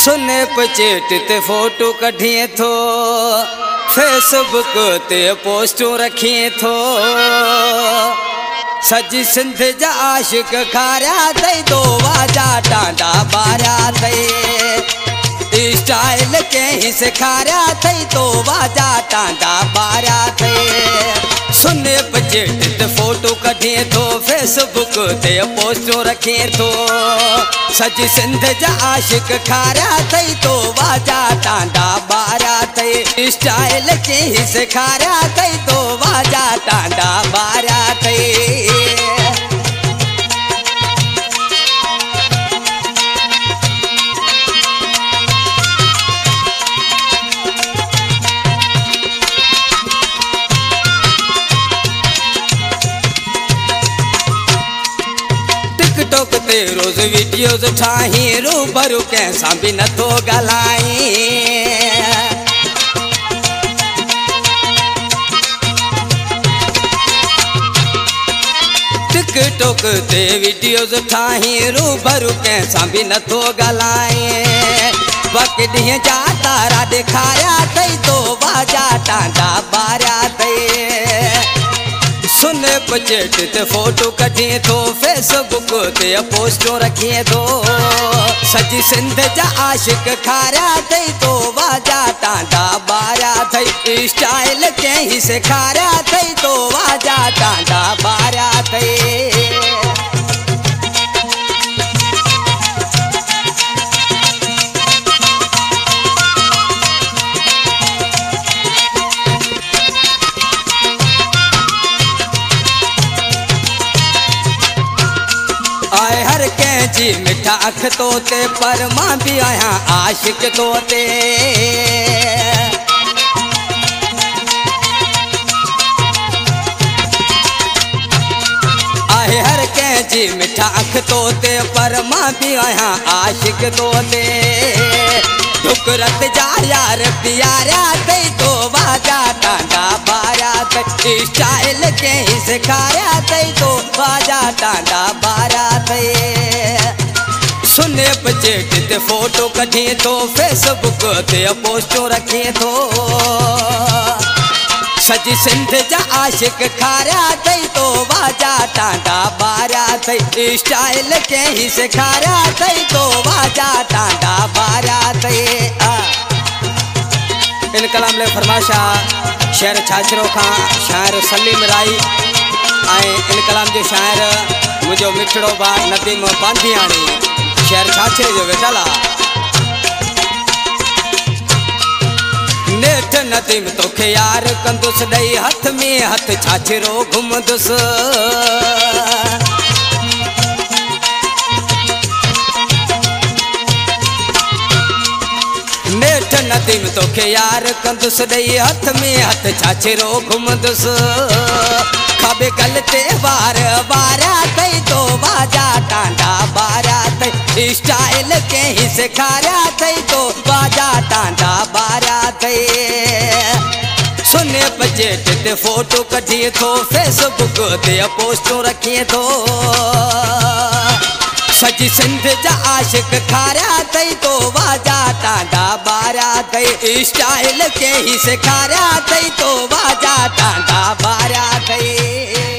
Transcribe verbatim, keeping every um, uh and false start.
सुने पचेट ते फोटो कढिए थो, फेसबुक ते पोस्टूं रखिए थो। सजी सिंध जा आशिक खारिया अथई तो वाजा टांडा बारिया अथई। स्टाइल कंहिं सेखारिया अथई तो वाजा टांडा बारिया अथई। सुने पचेट ते फोटो कढिए थो, फेसबुक ते पोस्टूं रखिए थो। सजी सिंध जा आशिक खारिया अथई तो वाजा टांडा बारिया अथई। स्टाइल कंहिं सेखारिया अथई तो वाजा टांडा बारिया अथई। टिकटॉक ते रोज वीडियोस ठाही, रूबरू कंहिंसां बि नथो ॻाल्हाई। टिकटॉक ते वीडियोस ठाही, रूबरू कंहिंसां बि नथो ॻाल्हाई। वक़्तु ॾींहं जा तारा ॾेखारिया अथई तो वाजा टांडा बारिया अथई। सुन पचेट ते फोटो कढिए थो, फेसबुक ते पोस्टूं रखिए थो। सजी सिंध जा आशिक खारिया अथई तो वाजा टांडा बारिया अथई। स्टाइल कंहिं सेखारिया अथई तो वाजा टांडा बारिया अथई। आए हर कंहिंजी मिठा अख तो ते, पर मां भी आहियां आशिक तो ते। आए हर कंहिंजी मिठा अख तो ते, पर मां भी आहियां आशिक तो ते। ढुकरत जा यार प्यारिया अथई तो वाजा टांडा बारिया अथई। स्टाइल कंहिं सेखारिया अथई तो वाजा टांडा बारिया अथई। सुने पचेट ते फोटो कढिए थो, फेसबुक ते पोस्टूं रखिए थो। सजी सिंध जा आशिक खारिया अथई तो वाजा टांडा बारिया अथई। स्टाइल कंहिं सेखारिया अथई तो वाजा टांडा बारिया अथई। इन कलाम ले फरमाशा शेर छाछरो खां शाइर सलीम राई ऐं इन कलाम जो शाइर मुझो मिठड़ो बा नदीम पांधियाणी। शेर छाछरे जो वेठल नेठ नदीम तोखे यार कंदुसि ॾेई, हथ में हथ छाछरो घुमंदुसि। नेठ नदीम तोखे यार कंदुसि ॾेई, हथ में हथ छाछरो घुमंदुसि। खाबे गल ते वार वारिया अथई तो वाजा टांडा बारिया अथई। स्टाइल कंहिं सेखारिया अथई तो वाजा टांडा बारिया अथई। सुने पचेट ते फोटो कढिए थो, फेसबुक ते पोस्टूं रखिए थो। सजी सिंध जा आशिक खारिया अथई तो वाजा टांडा बारिया अथई। स्टाइल कंहिं सेखारिया अथई तो वाजा टांडा बारिया अथई।